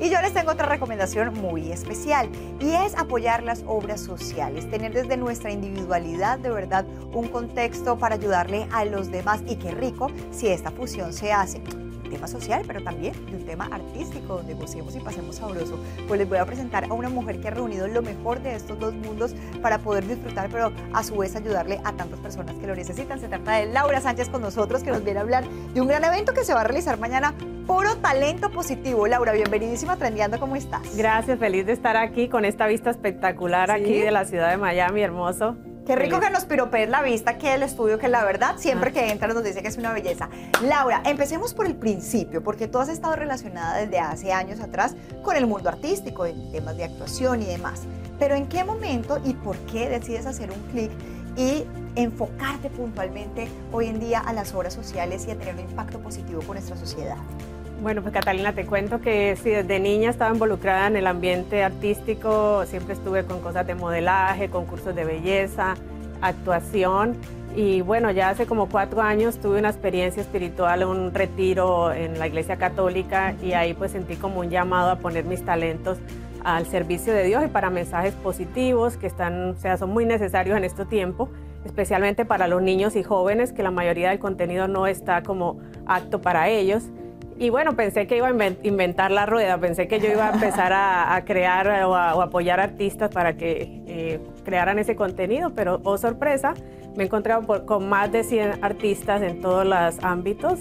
Y yo les tengo otra recomendación muy especial y es apoyar las obras sociales, tener desde nuestra individualidad de verdad un contexto para ayudarle a los demás y qué rico si esta fusión se hace. Tema social, pero también de un tema artístico, donde gocemos y pasemos sabroso. Pues les voy a presentar a una mujer que ha reunido lo mejor de estos dos mundos para poder disfrutar, pero a su vez ayudarle a tantas personas que lo necesitan. Se trata de Laura Sánchez con nosotros, que nos viene a hablar de un gran evento que se va a realizar mañana, Puro Talento Positivo. Laura, bienvenidísima a Trendeando, ¿cómo estás? Gracias, feliz de estar aquí con esta vista espectacular. ¿Sí? Aquí de la ciudad de Miami, hermoso. Qué rico que nos piropees la vista aquí del estudio, que la verdad siempre que entras nos dice que es una belleza. Laura, empecemos por el principio, porque tú has estado relacionada desde hace años atrás con el mundo artístico, en temas de actuación y demás. Pero ¿en qué momento y por qué decides hacer un clic y enfocarte puntualmente hoy en día a las obras sociales y a tener un impacto positivo con nuestra sociedad? Bueno, pues Catalina, te cuento que sí, desde niña estaba involucrada en el ambiente artístico, siempre estuve con cosas de modelaje, concursos de belleza, actuación y bueno, ya hace como 4 años tuve una experiencia espiritual, un retiro en la Iglesia Católica y ahí pues sentí como un llamado a poner mis talentos al servicio de Dios y para mensajes positivos que son muy necesarios en este tiempo, especialmente para los niños y jóvenes, que la mayoría del contenido no está como apto para ellos. Y bueno, pensé que iba a inventar la rueda, pensé que yo iba a empezar a crear o apoyar artistas para que crearan ese contenido, pero oh sorpresa, me he encontrado con más de 100 artistas en todos los ámbitos,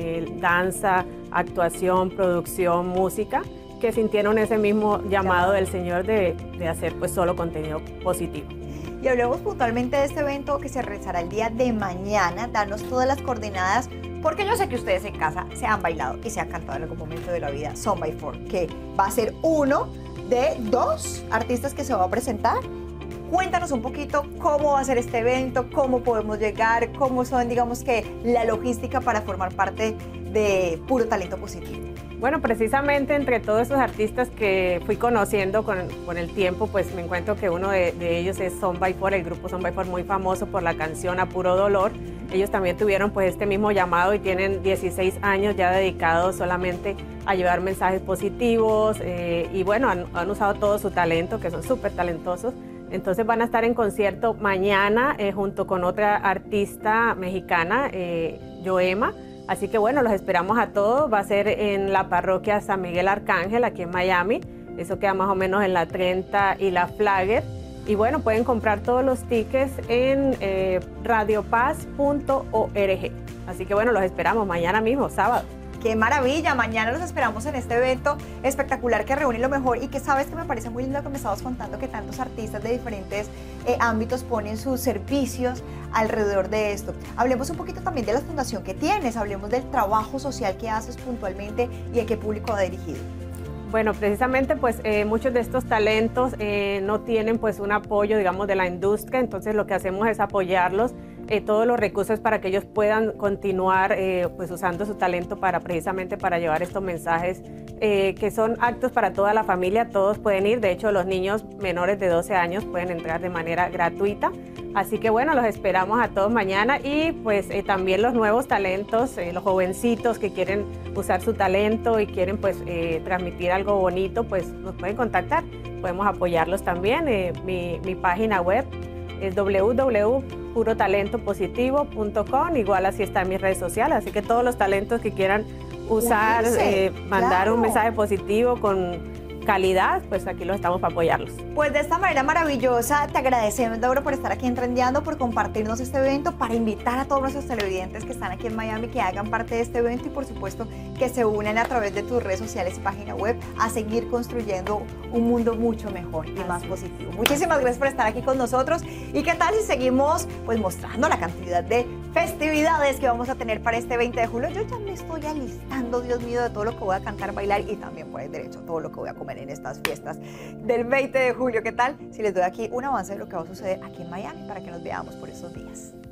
danza, actuación, producción, música, que sintieron ese mismo llamado del Señor de hacer pues solo contenido positivo. Y hablemos puntualmente de este evento que se realizará el día de mañana, danos todas las coordenadas, porque yo sé que ustedes en casa se han bailado y se han cantado en algún momento de la vida Son by Four, que va a ser uno de 2 artistas que se va a presentar. Cuéntanos un poquito cómo va a ser este evento, cómo podemos llegar, cómo son, digamos que, la logística para formar parte de Puro Talento Positivo. Bueno, precisamente entre todos esos artistas que fui conociendo con el tiempo, pues me encuentro que uno de ellos es Son by Four, el grupo Son by Four, muy famoso por la canción A Puro Dolor. Ellos también tuvieron pues este mismo llamado y tienen 16 años ya dedicados solamente a llevar mensajes positivos y bueno, han usado todo su talento, que son súper talentosos. Entonces van a estar en concierto mañana junto con otra artista mexicana, Yoema. Así que bueno, los esperamos a todos. Va a ser en la parroquia San Miguel Arcángel, aquí en Miami. Eso queda más o menos en la 30 y la Flagler. Y bueno, pueden comprar todos los tickets en radiopaz.org. Así que bueno, los esperamos mañana mismo, sábado. ¡Qué maravilla! Mañana los esperamos en este evento espectacular que reúne lo mejor y que sabes que me parece muy lindo que me estabas contando que tantos artistas de diferentes ámbitos ponen sus servicios alrededor de esto. Hablemos un poquito también de la fundación que tienes, hablemos del trabajo social que haces puntualmente y a qué público va dirigido. Bueno, precisamente pues muchos de estos talentos no tienen pues un apoyo, digamos, de la industria, entonces lo que hacemos es apoyarlos, todos los recursos para que ellos puedan continuar pues usando su talento precisamente para llevar estos mensajes que son actos para toda la familia, todos pueden ir, de hecho los niños menores de 12 años pueden entrar de manera gratuita, así que bueno, los esperamos a todos mañana y pues también los nuevos talentos, los jovencitos que quieren usar su talento y quieren pues transmitir algo bonito, pues nos pueden contactar, podemos apoyarlos también, mi página web es www.purotalentopositivo.com, igual así está en mis redes sociales, así que todos los talentos que quieran usar, mandar un mensaje positivo con calidad, pues aquí los estamos para apoyarlos. Pues de esta manera maravillosa, te agradecemos, Laura, por estar aquí en Trendeando, por compartirnos este evento, para invitar a todos nuestros televidentes que están aquí en Miami, que hagan parte de este evento y por supuesto que se unan a través de tus redes sociales y página web a seguir construyendo un mundo mucho mejor y más positivo. Muchísimas gracias por estar aquí con nosotros y qué tal si seguimos pues mostrando la cantidad de festividades que vamos a tener para este 20 de julio. Yo ya me estoy alistando, Dios mío, de todo lo que voy a cantar, bailar y también por el derecho todo lo que voy a comer en estas fiestas del 20 de julio. ¿Qué tal si les doy aquí un avance de lo que va a suceder aquí en Miami para que nos veamos por esos días?